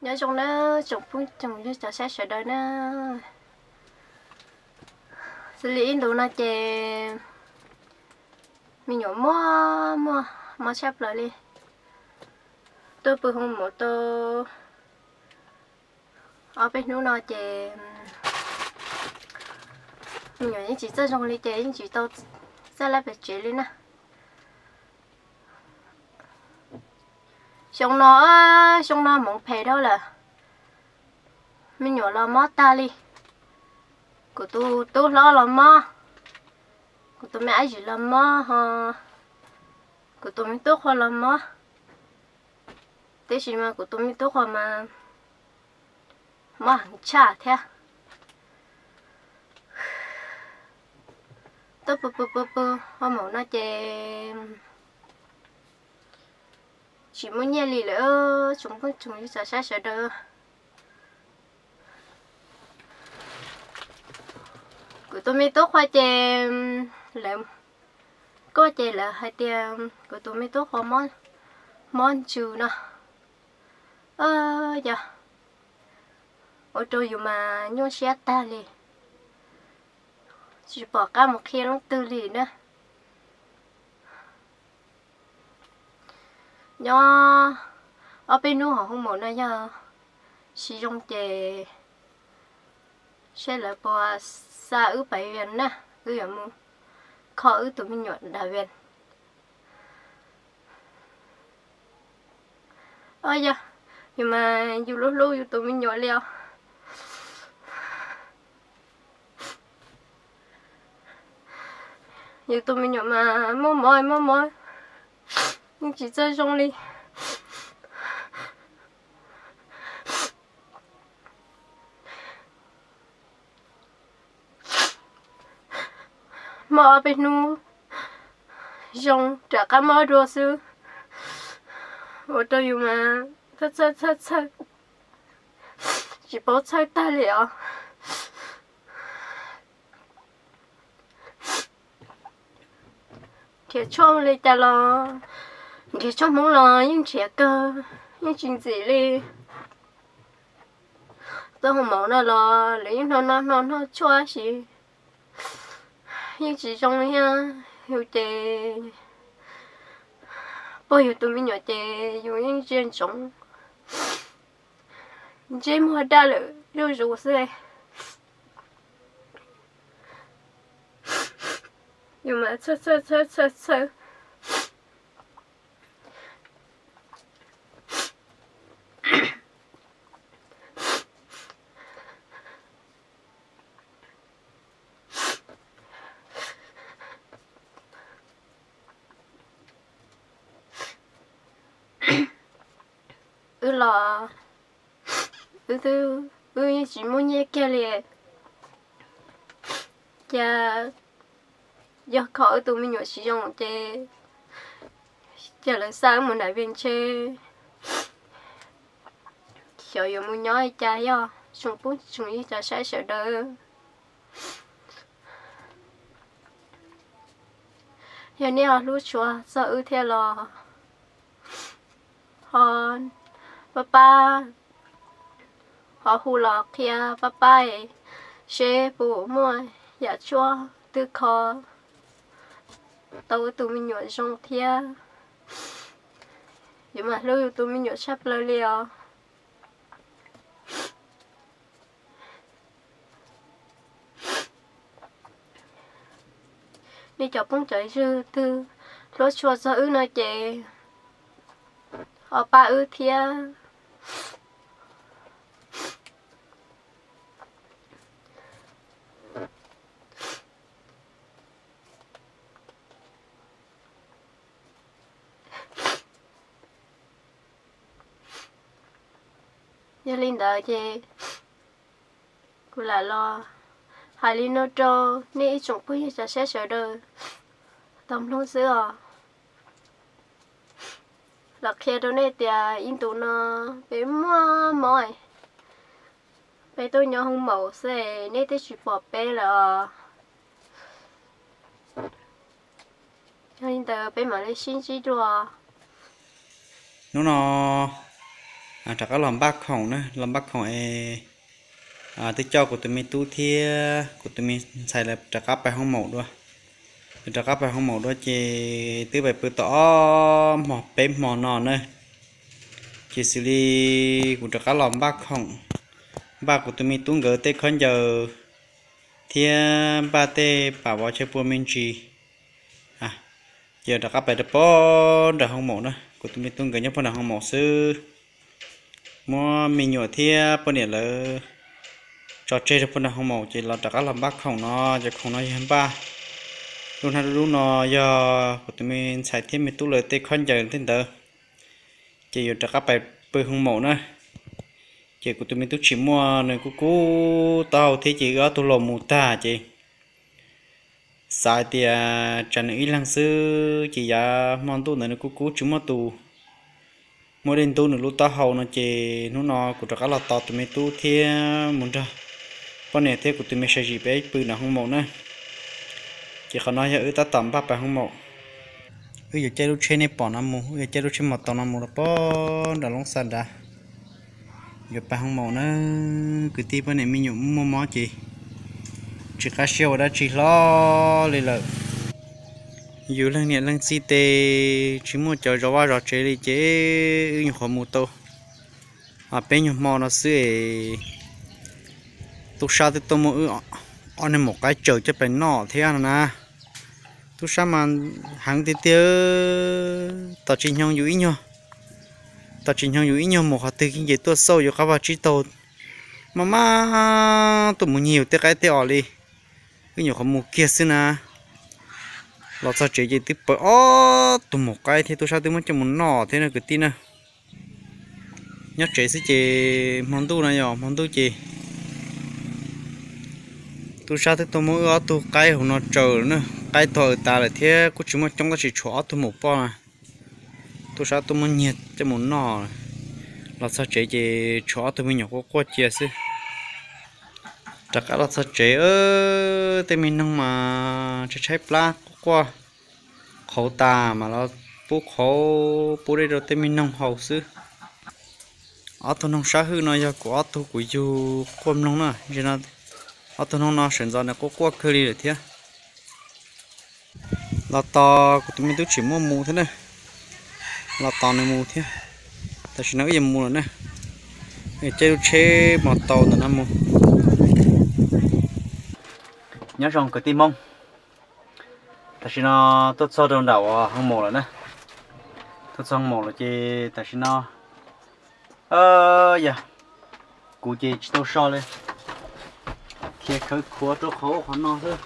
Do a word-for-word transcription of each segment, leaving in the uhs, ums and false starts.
nhớ trong đó chụp phun chồng như chả sẽ sửa đời nó xử lý đồ nó chè mình nhỏ mua mua mua xếp lại đi tôi bự hơn một tôi ở bênนู้nó chè mình nhỏ những chỉ chơi trong đi chè những chỉ tôi sẽ lại phải chế lên nè xong nó xong nó muốn phê đâu là mình nhỏ là mót ta đi của tôi tôi lo là mót của tôi mẹ gì là mót ha của tôi mình tốt hoa là mót thế gì mà của tôi mình tốt hoa mà mót hàng chả thế tôi bự bự bự bự hoa màu nó chè chỉ muốn nhẹ lì nữa chúng con chúng đi xả xả xả đỡ của tôi mới tốt hoa chè là có chè là hai tiền của tôi mới tốt hoa món món chữ nè ơ dạ ở tôi dùng mà nhô xe ta liền chỉ bỏ cả một khi nó tư lì nữa do ở bênนู้họ không muốn nói nha sử dụng chè sẽ là bỏ xa ứ bảy viên nè cứ vậy mu khó ứ tụi mình nhọn đà viên ôi da nhưng mà dù lúc lúc dù tụi mình nhọn leo dù tụi mình nhọn mà mơ mỏi mơ mỏi nhưng chỉ chơi trong đi mà bên nu trong trả cá mò đồ sư ở đây dùng mà thật thật thật thật chỉ bảo chơi ta liệu thì cho lấy ta lo thì cho muốn lo những trẻ cơ những chuyện gì đi tôi không muốn nó lo lấy nó nó nó nó cho gì nhưng chỉ trong nha hiểu chè bao nhiêu tụi mình nhỏ chè dùng những chuyện sống chè mua đa lợ rồi rồi xe nhưng mà chết chết chết chết chết ư là ư tư ư chỉ muốn nhẹ kia liền cha do khó tụi mình nhỏ sử dụng chè chè là sao muốn đại viên chè sợ giờ muốn nói cha do chúng bút chúng ý cha sẽ sợ đỡ giờ này họ lúc chùa sợ ư theo lo họ papa họ hù lọ kia papa ấy sẽ bù mua giả chua từ kho tao tụi mình nhổ trong thia nhưng mà lâu tụi mình nhổ sắp lâu liao đi chọc bông trời dư từ lúc chua cho ư nói chè ở ba ư thia giờ linh đợi chè cũng là lo hai linh nó cho nên chúng tôi sẽ sẽ sợ đời tầm lúc xưa là khi đó này thì in tụ nó bé mua mỏi bé tôi nhớ không màu xe nên tôi chỉ bỏ bé là nên tờ bé mà lấy xin chỉ đùa nó nó à chắc có làm bác khổng nữa làm bác khổng ấy à tôi cho của tụi mình tu thia của tụi mình xài là chắc áp bài không màu đua chắc áp bài không màu đua chỉ từ bài bự tỏ mỏ bém mỏ nọ nữa chỉ xử lý của chắc làm bác khổng ba của tụi mình tu gỡ tê khẩn giờ thia ba tê bảo vào chơi bùa mình chỉ à giờ chắc áp bài được bó được không màu nữa của tụi mình tu gỡ nhớ phần nào không màu sư mua mình nhỏ thia phần này là trò chơi được phần nào không màu chỉ là chắc làm bác khổng nó chứ không nói gì ba luôn hay luôn nó giờ của tụi mình xài thêm mình tu lợi tê khăn giờ thế đó chỉ giờ chắc bài bơi không màu nữa chỉ của tụi mình tu chỉ mua này cú cú tao thế chỉ có tu lồng mù ta chỉ xài thì chẳng ý lăng sư chỉ giờ món tu này cú cú chúng mà tu mỗi đêm tu nữa lúc tao hầu nó chỉ nó nó của chắc là tao tụi mình tu thêm muốn ra con này thế của tụi mình sẽ chỉ bé bơi nào không màu nữa chỉ còn nói ở ta tầm ba bài không màu bây giờ chơi lúc chơi này bỏ năm mù bây giờ chơi lúc chơi một tàu năm mù là bỏ đã long sàn đã giờ bài không màu nữa cứ tí bên này mình nhúng mua mó chị chỉ cá siêu đã chỉ lo lên lợi dù lần này lần xí tê chỉ mua chờ cho vào rồi chơi đi chế nhiều khó mua tô à bên nhiều mò nó xưa tôi sao thì tôi mua ăn một cái chờ cho bên nọ thế à nè tôi sao mà hàng thì tiêu tao chỉ nhong dữ nhau tao chỉ nhong dữ nhau một hạt từ kinh tế tôi sâu vô các bạn chỉ tàu mà mà tôi muốn nhiều tới cái tiêu đi cái nhiều không mua kia xí nè lọt sao chỉ chỉ tiếp bờ ó tôi một cái thì tôi sao tôi muốn cho muốn nọ thế này cái tin nè nhớ chế sẽ chế món tu này nhở món tu chế tôi sao thì tôi muốn ở tôi cái hồ nó chờ nữa cái thợ ta là thế cũng chỉ muốn trong cái chỉ chó tôi một bao à tôi sao tôi muốn nhiệt cho muốn nọ là sao chế chế chó tôi mới nhỏ có quá chia xí chắc là sao chế ơ thì mình nông mà chế chế pla qua khẩu ta mà nó bố khẩu bố đây rồi thì mình nông hậu xí ở tôi nông xã hư nó giờ của tôi cũng yêu quan nông nè cho nên ở tôi nông nó sản xuất nó có quá khơi đi được thế là to của tụi mình tôi chỉ mua mù thế này là to này mù thế ta chỉ nói cái gì mù nữa nè chơi chơi một tàu là năm mù nhớ rằng cái tim mông ta chỉ nó tốt sau đường đảo không mù rồi nè tốt sau mù là chơi ta chỉ nó ơ dạ cụ chơi tốt sau lên kia khơi khóa cho khó khó nó thôi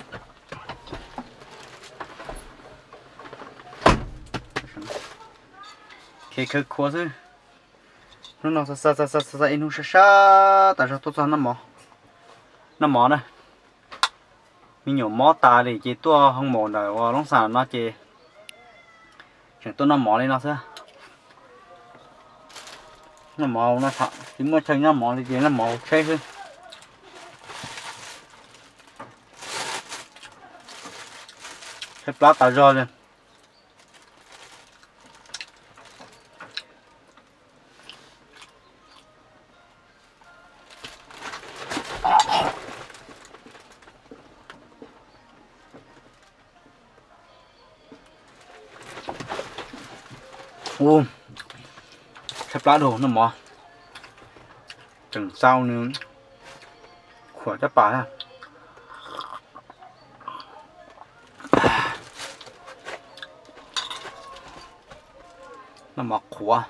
kia khơi khóa thôi nó nó sa sa sa sa sa in sa sa tại sao tôi cho nó mỏ nó mỏ này mình nhiều mỏ ta thì chỉ tôi không mỏ rồi và nó sản nó chỉ chẳng tôi nó mỏ lên nó thôi nó mỏ nó thật chỉ mới chơi nó mỏ thì chỉ nó mỏ chơi thôi cái plát tạo ra lên ô cái plát đồ nó mỏ chẳng sao nữa khỏi chắc bà ha nó mọc khóa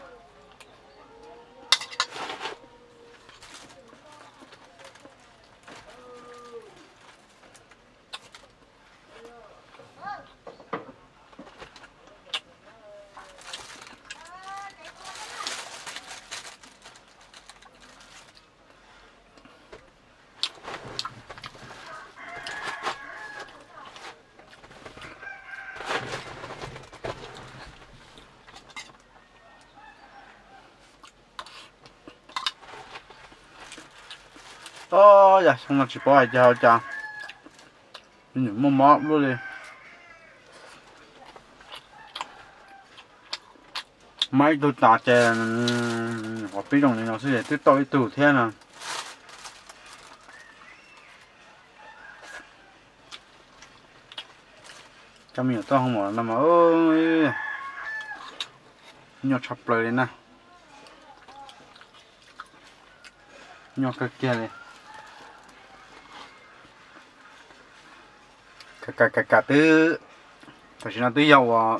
ôi dạ xong là chỉ có ai chào chào những món món luôn đi mấy tôi ta chè họ biết đồng này nó sẽ tiếp tôi tủ thế nào cho mình tôi không mở mà ơi nhỏ chập lời nè nhỏ cái kia này cả cả cả cả thứ phải nói tôi yêu à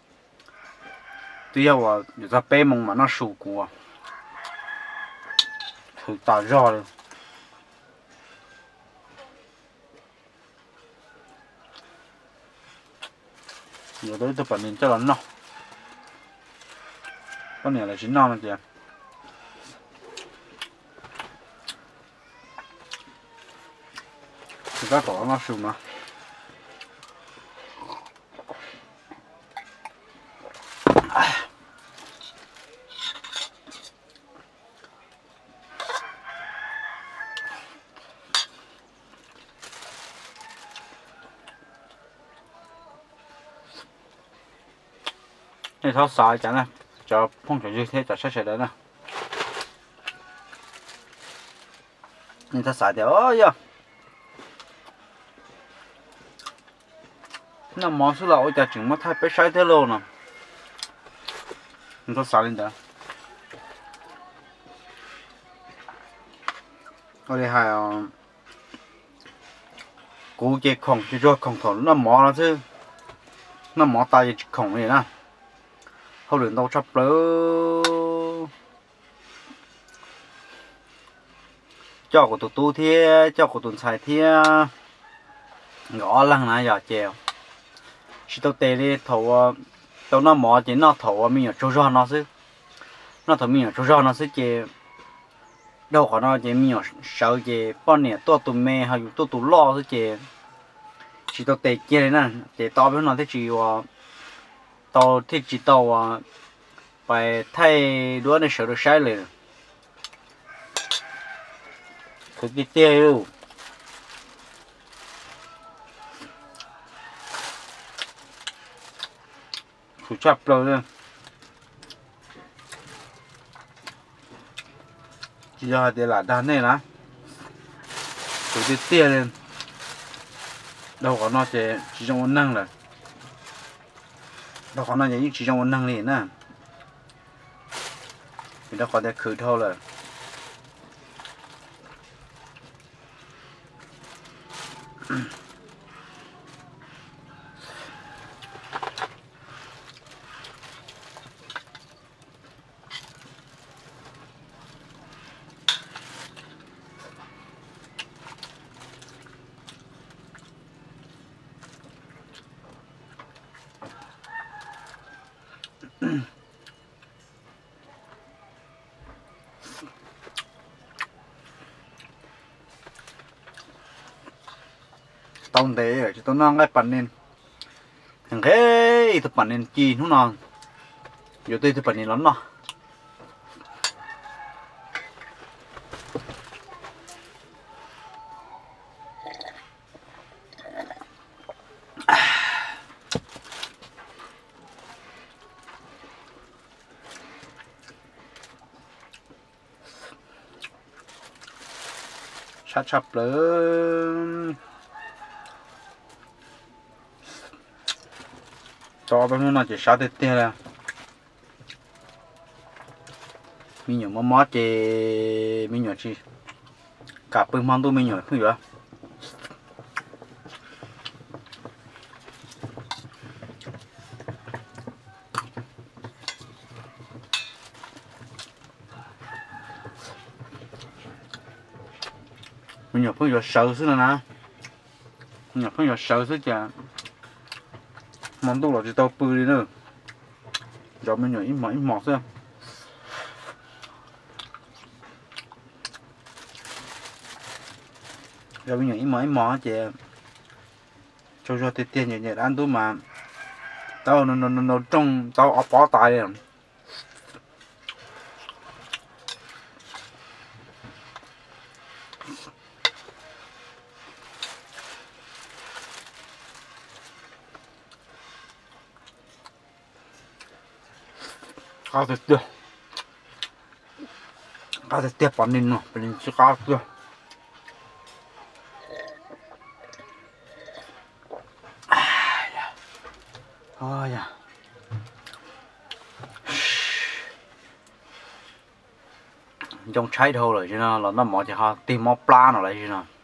tôi yêu à giờ ra bé mông mà nó sụp của thử tạo ra rồi giờ tới tôi phải nhìn cho nó con này là chín non rồi kìa thì các cỏ nó sụp mà này tháo xài chẳng nè cho phong trào như thế cho sẽ sẽ đấy nè này tháo xài thì ôi giờ nó món số là ôi chả chừng mất thay bé sai thế luôn nè này tháo xài lên đó ở đây hay cú cái không cái cho không thốn nó mỏ nó chứ nó mỏ tay không này nè không được đâu chấp lỡ cho của tụi tu thia cho của tụi xài thia gõ lăng này giờ chèo chỉ tao tê đi thầu tao nó mỏ chỉ nó thầu mình ở chỗ nó chứ nó thầu mình ở chỗ nó chứ chè đâu có nó chè mình ở sợ chè bao nhiêu to tụi mẹ hay to tụi lo chứ chè chỉ tao tê kia này nè chè to bên nó thế chỉ tao thì chỉ tao phải thay đũa này sửa được sai liền cứ đi tiêu phụ chấp rồi nữa chỉ giờ để là đàn này nè cứ đi tiêu lên đâu có nó chỉ chỉ trong năng là đâu có nó những chỉ trong năng liền nè mình đã có thể khử thôi rồi tông thế ở chỗ nó ngayปั่นnên thằng thế thìปั่นnên chi nó non giờ tôi thìปั่นnên lắm nó sát chập lớn to bao nhiêu nó chỉ sát được tiền là mình nhớ mắm mắm chỉ mình nhớ chi cả bữa mắm tôi mình nhớ không nhớ mình nhớ không nhớ sầu xứ nè mình nhớ không nhớ sầu xứ chả món đồ là chỉ tao bự đi nữa giờ mình nhớ ít mỏ ít mỏ xem giờ mình nhớ ít mỏ ít mỏ chị cho cho tiền tiền nhẹ nhẹ ăn tôi mà tao nó nó nó trong tao ốp bỏ tay rồi cá thịt chưa cá thịt tiếp bắn lên nó bắn lên chưa cá chưa ôi da trong trái đâu rồi chứ nó là nó mỏ chỉ ha tìm mỏ pla nào lại chứ nó